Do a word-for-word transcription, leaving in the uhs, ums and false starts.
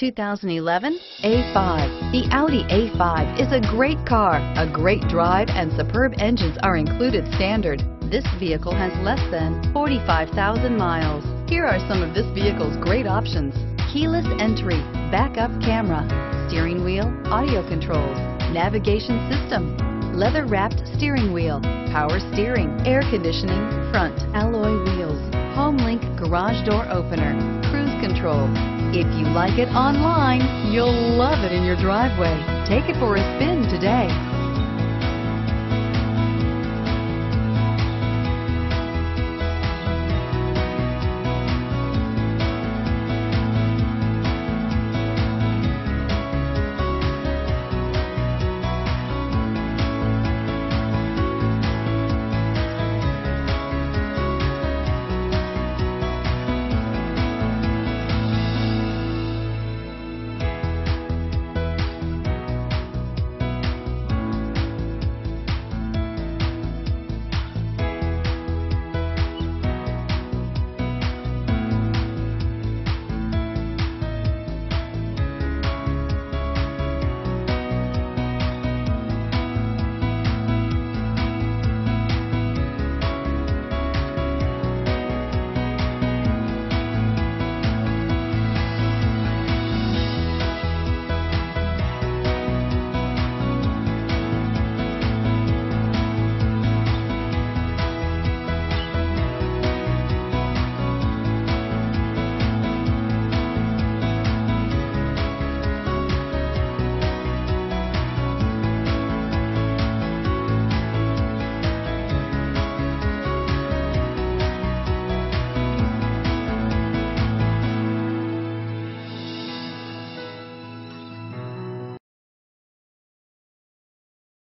two thousand eleven A five. The Audi A five is a great car. A great drive and superb engines are included standard. This vehicle has less than forty-five thousand miles. Here are some of this vehicle's great options: keyless entry, backup camera, steering wheel audio controls, navigation system, leather-wrapped steering wheel, power steering, air conditioning, front alloy wheels, home link garage door opener, cruise control. If you like it online, you'll love it in your driveway. Take it for a spin today.